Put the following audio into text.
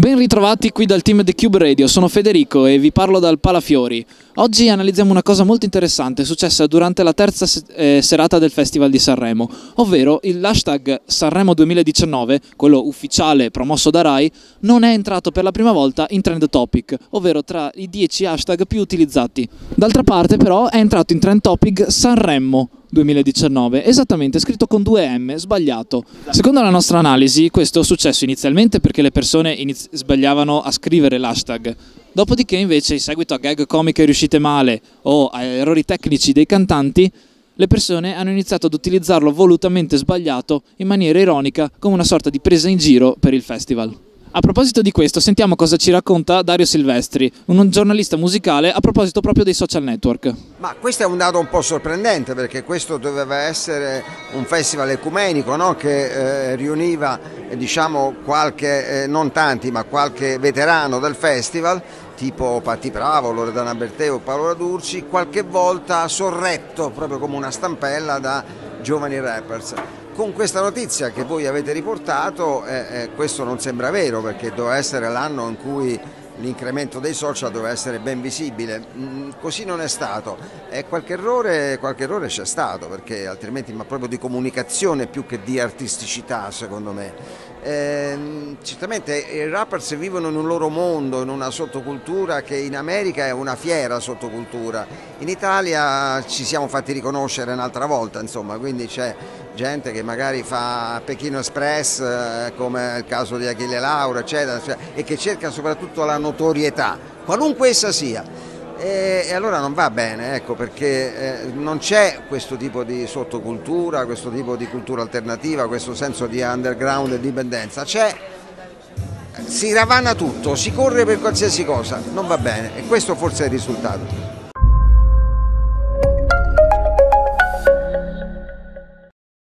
Ben ritrovati qui dal team The Cube Radio, sono Federico e vi parlo dal Palafiori. Oggi analizziamo una cosa molto interessante successa durante la terza serata del Festival di Sanremo, ovvero l'hashtag Sanremo 2019, quello ufficiale promosso da Rai, non è entrato per la prima volta in Trend Topic, ovvero tra i 10 hashtag più utilizzati. D'altra parte però è entrato in Trend Topic Sanremo 2019, esattamente, scritto con 2 M, sbagliato. Secondo la nostra analisi questo è successo inizialmente perché le persone sbagliavano a scrivere l'hashtag, dopodiché invece in seguito a gag comiche riuscite male o a errori tecnici dei cantanti, le persone hanno iniziato ad utilizzarlo volutamente sbagliato in maniera ironica come una sorta di presa in giro per il festival. A proposito di questo, sentiamo cosa ci racconta Dario Silvestri, un giornalista musicale, a proposito proprio dei social network. Ma questo è un dato un po' sorprendente, perché questo doveva essere un festival ecumenico, no? Che riuniva diciamo qualche, non tanti, ma qualche veterano del festival, tipo Patti Bravo, Loredana Bertè o Paolo Radurci, qualche volta sorretto proprio come una stampella da giovani rappers. Con questa notizia che voi avete riportato, questo non sembra vero, perché doveva essere l'anno in cui l'incremento dei social doveva essere ben visibile, così non è stato, e qualche errore c'è stato, perché altrimenti, ma proprio di comunicazione più che di artisticità secondo me. Certamente i rappers vivono in un loro mondo, in una sottocultura che in America è una fiera sottocultura, in Italia ci siamo fatti riconoscere un'altra volta, insomma, quindi c'è gente che magari fa Pechino Express, come il caso di Achille Lauro, eccetera, e che cerca soprattutto la notorietà, qualunque essa sia. E allora non va bene, ecco, perché non c'è questo tipo di sottocultura, questo tipo di cultura alternativa, questo senso di underground e dipendenza, si ravanna tutto, si corre per qualsiasi cosa, non va bene, e questo forse è il risultato.